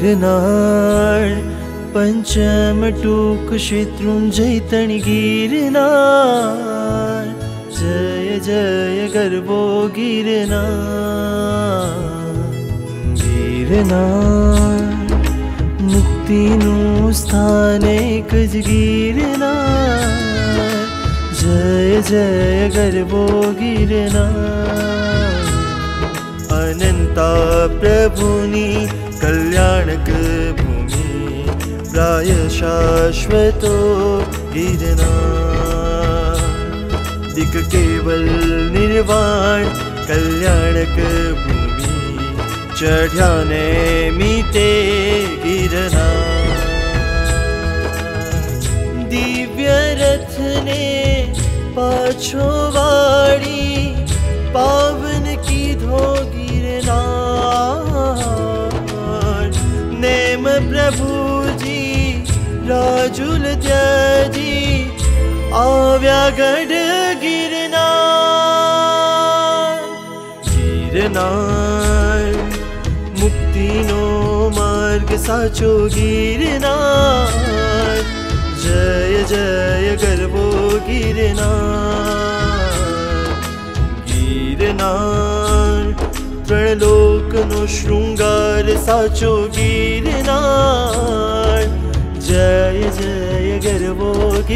गिरनार पंचम टूक शत्रुंजय तण गिरनार जय जय गर्वो गिरनार गिरनार मुक्तिनु स्थान एक ज गिरनार जय जय गर्वो गिरनार अनंता प्रभुनी कल्याणक भूमि प्राय शाश्वतो गिरनार दिक केवल निर्वाण कल्याणक भूमि चढ़्याने मीते गिरनार दिव्य रथ ने पाछो वाड़ी पावन की धो गिरनार नेम प्रभु जी राजुल त्याजी आव्या गढ़ गिरनार गिरनार मुक्ति नो मार्ग साचो गिरनार जय जय गर्वो गिरनार गिरनार त्रणलोक नो श्रृंगार साचो गिरनार जय जय गर्वो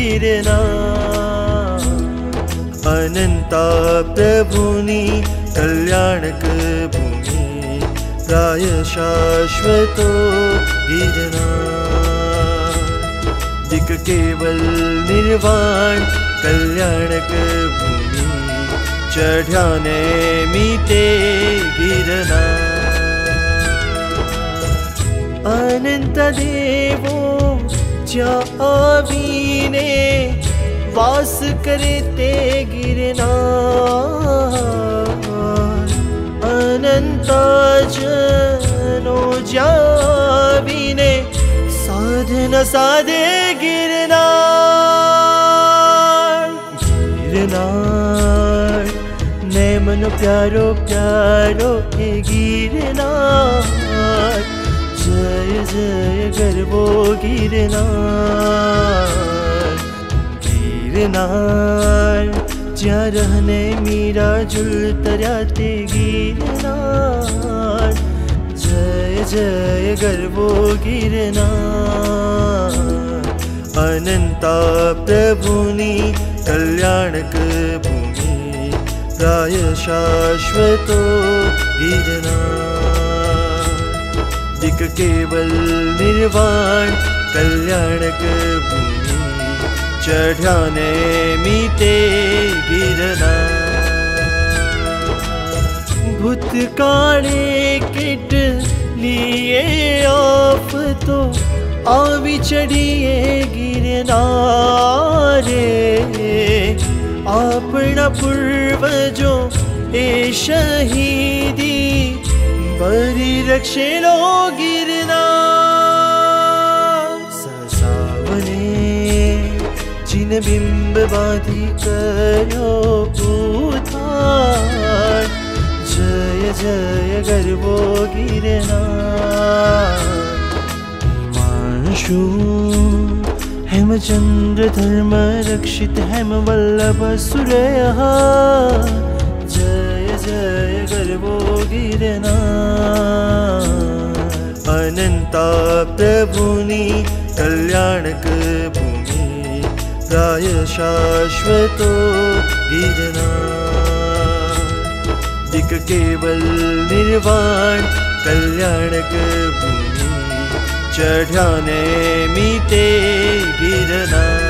गिरनार अनंता प्रभुनी कल्याणक भूमि प्राय शाश्वतो गिरनार दिक केवल निर्वाण कल्याणक भूमि चढ़्याने मीते गिरनार अनंत देवो ज्या आवीने वास करे ते गिरनार अनंत जनो ज्या आवीने साधना साधे गिरनार गिरनार नेमन प्यारो प्यारो के गिरनार जय जय गर्वो गिरनार गिरनार ज्या रहने मीरा जुल तराते गिरनार जय जय गर्वो गिरनार अनंता प्रभुनी कल्याणक भूमि प्राय शाश्वतो गिरनार दिक केवल निर्वाण कल्याणक भूमि चढ़्याने मीते गिरनार भूतकाले किट लिए आप तो आवी चढ़िए गिरनारे अपना पूर्वजो ए शहीदी बरी रक्षे लो गिरनार ससावने जिन बिंब बाधी करो उद्धार जय जय गर्वो गिरनार हिमांशु हेमचंद्र धर्म रक्षित हेम वल्लभ सुरयः जय जय गर्वो गिरनार अनंता प्रभुनी कल्याणक भूमि प्राय शाश्वतो गिरनार दिक केवल निर्वाण कल्याणक भूमि चढ़्याने मीते गिरनार